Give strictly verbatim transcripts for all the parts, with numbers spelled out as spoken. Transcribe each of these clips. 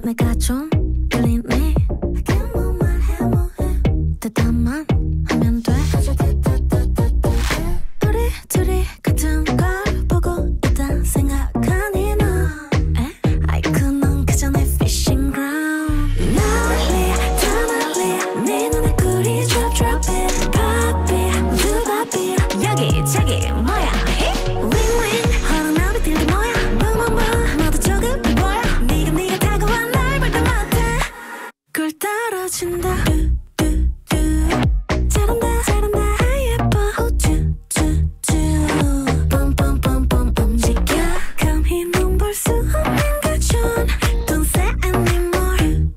내가 좀 끌리네. 아무 말 해 뭐해. 대답만 하면 돼. 우리 둘이 같은 걸 보고 있다 생각하니 너. 아이 그넌 그저 내 fishing ground. 난리 다 난리 네 눈에 꿀이 drop drop it. Pop it 두 바비 여기 저기 뭐야 윙윙 허락 나비들도 뭐야 뭉뭉뭉 너도 조급해 보여. 네가 네가 다가와 날 볼 때마다 꿀 떨어진다. 잘한다 잘한다 예뻐 우쭈쭈쭈 뿜뿜뿜뿜 움직여. 감히 넌 볼 수 없는 그 존 Don't say anymore.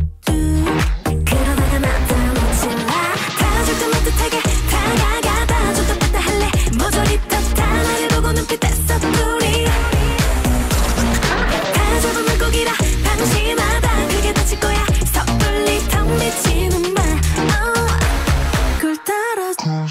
그러다가 나타나지 마. 다줄 것 못하게 다가가 다 줬다 뺐다 할래. 모조리 떴다 나를 보고 눈빛 뗐어 둘이. 다 잡은 물고기라 방심하다 그게 다칠 거야. 섣불리 텅 비치는 말 꿀 떨어져.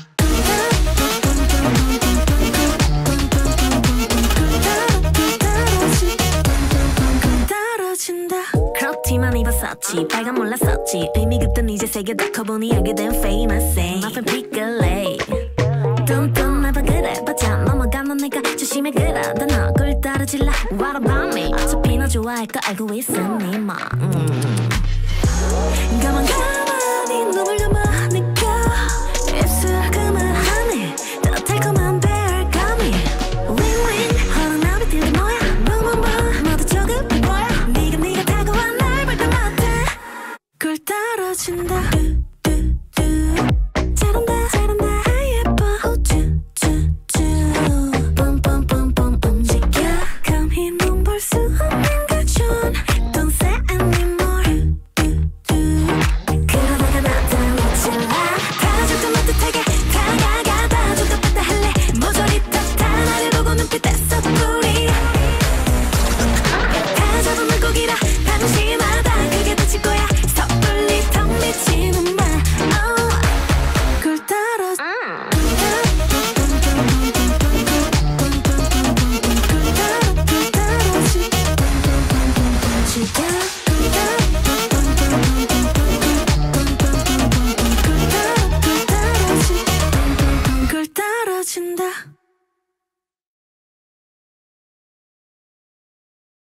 크롭티만 입었었지 빨간 몰랐었지 의미 긋던 이제 세계 다 커보니 알게 된 famous say My friend 피글레이 뚱뚱 해봐 그래봤자 넘어가는 내가 조심해 그러다 너 꿀 떨어질라 What about me 어차피 너 좋아할 거 알고 있으니 뭐 음. 가만 가만